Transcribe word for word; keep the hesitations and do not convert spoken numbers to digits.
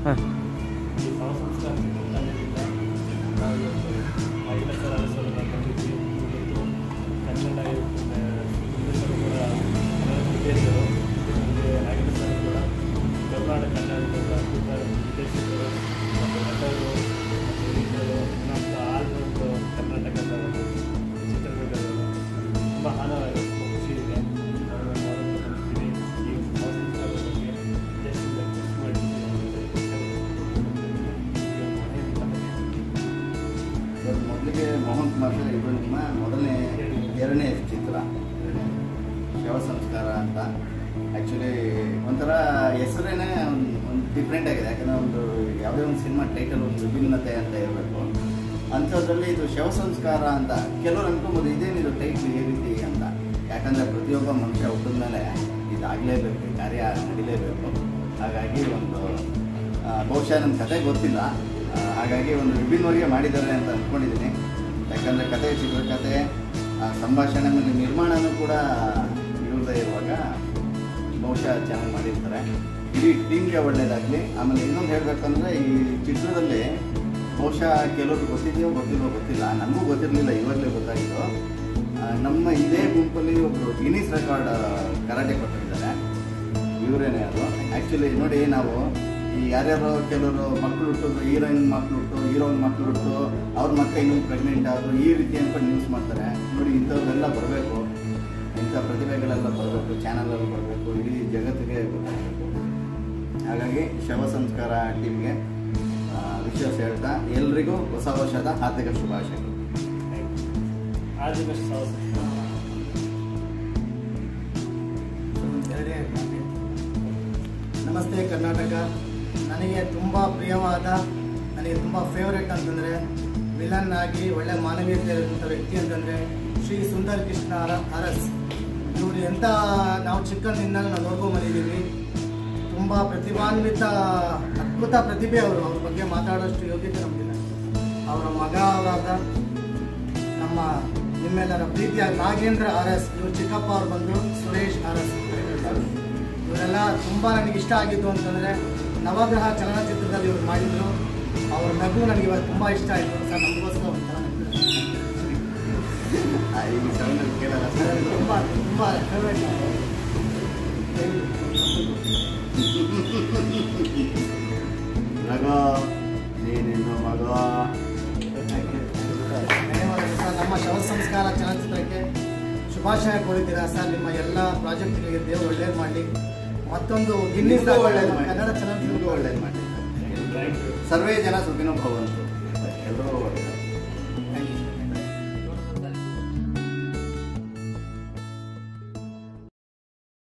ಹಾಂ ಈ ಶವ ಸಂಸ್ಕಾರ ತಂಡದಿಂದ ನಾವು ಇವತ್ತು ಐವತ್ತರ ಅರಸರನ್ನು ಬಂದಿದ್ವಿ. ಇವತ್ತು ಕನ್ನಡ ನಿರ್ದೇಶಕರು ಕೂಡ ಕನ್ನಡ ನಿರ್ದೇಶಕರು ನಮಗೆ ನಾಗೇಂದ್ರ ಸರ್ ಕೂಡ ಕರ್ನಾಟಕ ಕನ್ನಡದ ಅದ್ಭುತ ನಿರ್ದೇಶಕರು ಮತ್ತು ನಟರು ಮತ್ತು ಹಿರಿಯರು ಇನ್ನೊಂದು ಆಲ್ಬಂದು ಕರ್ನಾಟಕದ ಒಂದು ಚಿತ್ರದುರ್ಗದವರು ತುಂಬ ಆನಂದ ಖುಷಿ ಇದೆ. ನಾನು ಅವರನ್ನು ನೋಡ್ತೀನಿ ಈ ಸಂಸ್ಕಾರದ ಬಗ್ಗೆ ದೇಶದಿಂದ ಖುಷಿ ಮಾಡಿದ್ದೀನಿ. ಮೊದಲಿಗೆ ಮೋಹನ್ ಕುಮಾರ್ ಸರ್ ಇದು ನಿಮ್ಮ ಮೊದಲನೇ ಎರಡನೇ ಚಿತ್ರ ಶವ ಸಂಸ್ಕಾರ ಅಂತ. ಆ್ಯಕ್ಚುಲಿ ಒಂಥರ ಹೆಸರೇನೆ ಒಂದು ಒಂದು ಡಿಫ್ರೆಂಟ್ ಆಗಿದೆ. ಯಾಕಂದರೆ ಒಂದು ಯಾವುದೇ ಒಂದು ಸಿನಿಮಾ ಟೈಟಲ್ ಒಂದು ವಿಭಿನ್ನತೆ ಅಂತ ಇರಬೇಕು. ಅಂಥದ್ರಲ್ಲಿ ಇದು ಶವ ಸಂಸ್ಕಾರ ಅಂತ ಕೆಲವರು ಅನ್ಕೊಬೋದು ಇದೇನಿದು ಟೈಟ್ಲ್ ಈ ರೀತಿ ಅಂತ. ಯಾಕಂದರೆ ಪ್ರತಿಯೊಬ್ಬ ಮನುಷ್ಯ ಹುಟ್ಟಿದ ಮೇಲೆ ಇದಾಗಲೇಬೇಕು, ಕಾರ್ಯ ನಡೀಲೇಬೇಕು. ಹಾಗಾಗಿ ಒಂದು ಬಹುಶಃ ನನ್ನ ಕತೆ ಗೊತ್ತಿಲ್ಲ, ಹಾಗಾಗಿ ಒಂದು ವಿಭಿನ್ನವಾಗಿ ಮಾಡಿದ್ದಾರೆ ಅಂತ ಅಂದ್ಕೊಂಡಿದ್ದೀನಿ. ಯಾಕಂದರೆ ಕತೆ ಚಿತ್ರಕಥೆ ಸಂಭಾಷಣೆ ಮೇಲೆ ನಿರ್ಮಾಣನೂ ಕೂಡ ಇವ್ರದೇ ಇರುವಾಗ ಬಹುಶಃ ಚೆನ್ನಾಗಿ ಮಾಡಿರ್ತಾರೆ. ಇಡೀ ಟೀಮ್ಗೆ ಒಳ್ಳೆಯದಾಗಲಿ. ಆಮೇಲೆ ಇನ್ನೊಂದು ಹೇಳಬೇಕಂದ್ರೆ ಈ ಚಿತ್ರದಲ್ಲಿ ಬಹುಶಃ ಕೆಲವರು ಗೊತ್ತಿದೆಯೋ ಗೊತ್ತಿಲ್ವೋ ಗೊತ್ತಿಲ್ಲ, ನನಗೂ ಗೊತ್ತಿರಲಿಲ್ಲ, ಇವಾಗಲೇ ಗೊತ್ತಾಗಿತ್ತು. ನಮ್ಮ ಇದೇ ಗುಂಪಲ್ಲಿ ಒಬ್ಬರು ಗಿನ್ನಿಸ್ ರೆಕಾರ್ಡ್ ಕರಾಟೆ ಕೊಟ್ಟಿದ್ದಾರೆ, ಇವರೇನೇ ಅದು. ಆ್ಯಕ್ಚುಲಿ ನೋಡಿ, ನಾವು ಈ ಯಾರ್ಯಾರೋ ಕೆಲವರು ಮಕ್ಕಳು ಹುಟ್ಟೋದು, ಹೀರೋಯಿನ್ ಮಕ್ಕಳು ಹುಟ್ಟು ಹೀರೋಯಿನ್ ಮಕ್ಕಳು ಹುಟ್ಟು ಅವ್ರ ಮಕ್ಕಳು ಇನ್ನೊಂದು ಪ್ರೆಗ್ನೆಂಟ್ ಆದರು, ಈ ರೀತಿ ಅಂದ್ಕೊಂಡು ನ್ಯೂಸ್ ಮಾಡ್ತಾರೆ. ನೋಡಿ, ಇಂಥವ್ರೆಲ್ಲ ಬರಬೇಕು, ಇಂಥ ಪ್ರತಿಭೆಗಳೆಲ್ಲ ಬರಬೇಕು, ಚಾನಲಲ್ಲಿ ಬರಬೇಕು, ಇಡೀ ಜಗತ್ತಿಗೆ ಗೊತ್ತಾಗಬೇಕು. ಹಾಗಾಗಿ ಶವ ಸಂಸ್ಕಾರ ಟೀಮ್ಗೆ ವಿಶ್ವಾಸ ಹೇಳ್ತಾ ಎಲ್ರಿಗೂ ಹೊಸ ವರ್ಷದ ಹಾರ್ದಿಕ ಶುಭಾಶಯಗಳು. ಆರ್ಥಿಕ ಶವ ಸಂಸ್ಕಾರ ನಮಸ್ತೆ ಕರ್ನಾಟಕ. ನನಗೆ ತುಂಬ ಪ್ರಿಯವಾದ, ನನಗೆ ತುಂಬ ಫೇವ್ರೇಟ್ ಅಂತಂದರೆ ವಿಲನ್ ಆಗಿ ಒಳ್ಳೆ ಮಾನವೀಯತೆ ಇರುವಂಥ ವ್ಯಕ್ತಿ ಅಂತಂದರೆ ಶ್ರೀ ಸುಂದರ್ ಕೃಷ್ಣ ಅರ ಅರಸ್. ಇವರು ಎಂಥ ನಾವು ಚಿಕ್ಕಂದಿಂದ ನಾವು ನೋಡ್ಕೊಂಡು ಬಂದಿದ್ದೀವಿ. ತುಂಬ ಪ್ರತಿಭಾನ್ವಿತ ಅದ್ಭುತ ಪ್ರತಿಭೆ ಅವರು. ಅವ್ರ ಬಗ್ಗೆ ಮಾತಾಡೋಷ್ಟು ಯೋಗ್ಯತೆ ನಮಗಿಲ್ಲ. ಅವರ ಮಗ ಅವರಾದ ನಮ್ಮ ನಿಮ್ಮೆಲ್ಲರ ಪ್ರೀತಿಯ ನಾಗೇಂದ್ರ ಅರಸ್, ಇವರು ಚಿಕ್ಕಪ್ಪ ಅವ್ರು ಬಂದು ಸುರೇಶ್ ಅರಸ್. ಇವರೆಲ್ಲ ತುಂಬ ನನಗೆ ಇಷ್ಟ ಆಗಿದ್ದು ಅಂತಂದರೆ ನವಗ್ರಹ ಚಲನಚಿತ್ರದಲ್ಲಿ ಇವರು ಮಾಡಿದರು. ಅವ್ರ ನಗು ನನಗೆ ಇವಾಗ ತುಂಬ ಇಷ್ಟ ಆಯಿತು ಸರ್. ನಮಗೋಸ್ಕರ ಒಂಥರ ತುಂಬ ತುಂಬ ಫೇವ್ರೇಟ್. ಮಗ ನೀನಿನ್ನು ಮಗ. ಧನ್ಯವಾದಗಳು ಸರ್. ನಮ್ಮ ಶವ ಸಂಸ್ಕಾರ ಚಲನಚಿತ್ರಕ್ಕೆ ಶುಭಾಶಯ ಕೋರಿದ್ದೀರಾ ಸರ್. ನಿಮ್ಮ ಎಲ್ಲ ಪ್ರಾಜೆಕ್ಟ್ಗಳಿಗೆ ದೇವರು ಒಳ್ಳೇದು ಮಾಡಲಿ. ಮತ್ತೊಂದು ಗಿನ್ನಿಸ್ ಒಳ್ಳೇದು, ಕನ್ನಡ ಚಲನಚಿತ್ರ ಒಳ್ಳೇದು ಮಾಡಿ. ಸರ್ವೇ ಜನ ಸುಖಿನೋ ಭವಂತು.